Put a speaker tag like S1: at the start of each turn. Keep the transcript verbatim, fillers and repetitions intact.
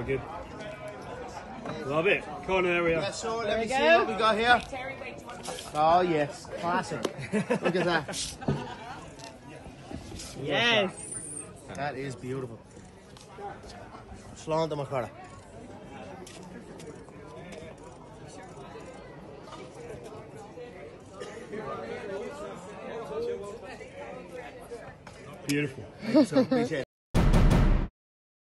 S1: so good. Love it. Conor, there we are.
S2: Yeah, so let me see what we got here. Oh yes, classic. Look at that.
S3: Yes.
S2: That is beautiful. Slán my cara.
S1: Beautiful.
S2: So appreciate it.